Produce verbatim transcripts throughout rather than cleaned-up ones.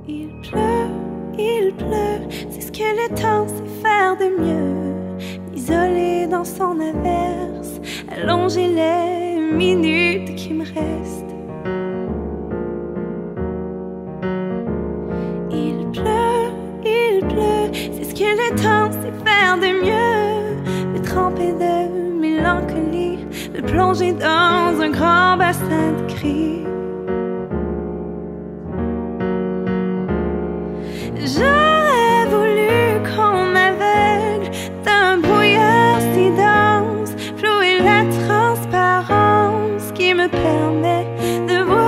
Il pleut, il pleut, c'est ce que le temps sait faire de mieux. Isolé dans son averse, allonger les minutes qui me restent. Il pleut, il pleut, c'est ce que le temps sait faire de mieux. Me tremper de mélancolie, me plonger dans un grand bassin de cris. J'aurais voulu qu'on m'aveugle d'un brouillard si dense, flouer la transparence qui me permet de voir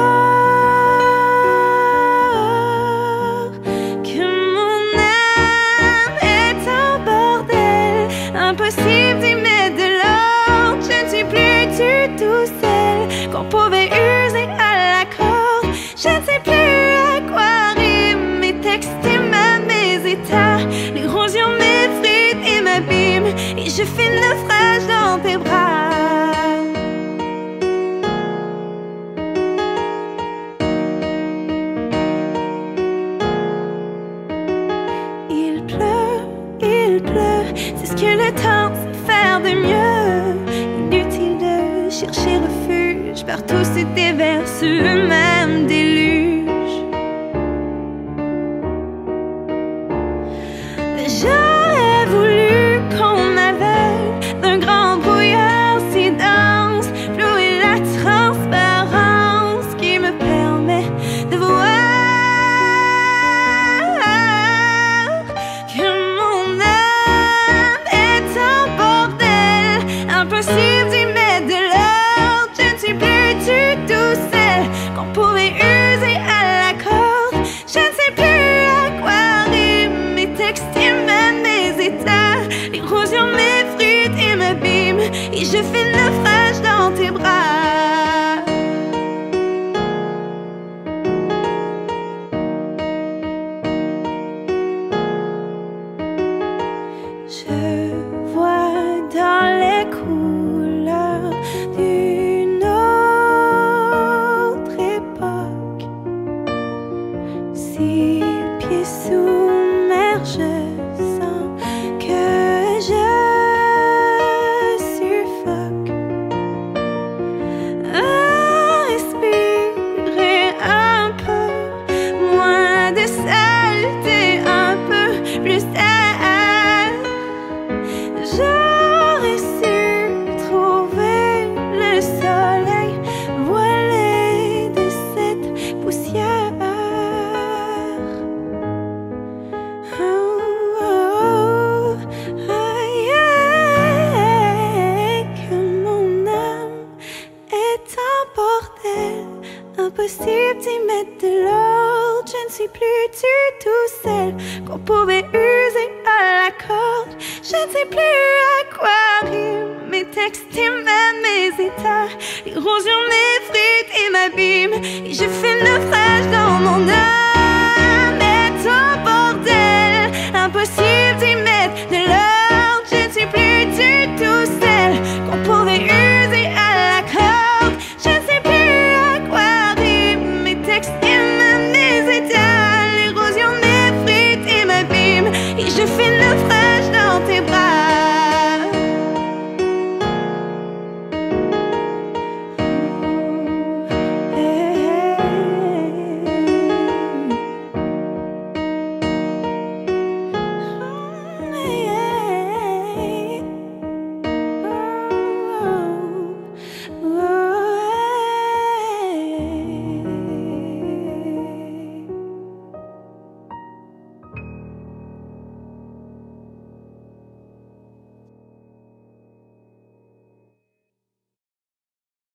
que mon âme est un bordel, impossible d'y mettre de l'ordre. Je ne suis plus du tout celle qu'on pouvait user à la corde. Je ne sais plus à quoi rime mes textes. L'érosion m'effrite et m'abîme, et je fais le naufrage dans tes bras. Il pleut, il pleut, c'est ce que le temps sait faire de mieux. Inutile de chercher refuge, partout se déverse le même déluge. J'aurais voulu qu'on m'aveugle d'un grand brouillard si dense, flouer la transparence qui me permet de voir que mon âme est un bordel, impossible d'y mettre de l'ordre. Je ne suis plus du tout celle qu'on pouvait user à la corde. Je ne sais plus à quoi riment mes textes. L'érosion m'effrite et m'abîme, et je fais le naufrage dans tes bras. Je vois dans les couleurs d'une autre époque, six pieds submergés. J'aurais su trouver le soleil voilé de cette poussière. Oh, oh, oh, yeah. Que mon âme est un bordel, impossible d'y mettre de l'ordre. Je ne suis plus du tout celle qu'on pouvait user à la corde. Je ne sais plus à quoi riment mes textes et même mes états. L'érosion m'effrite et m'abîme, et je fais le naufrage dans mon âme.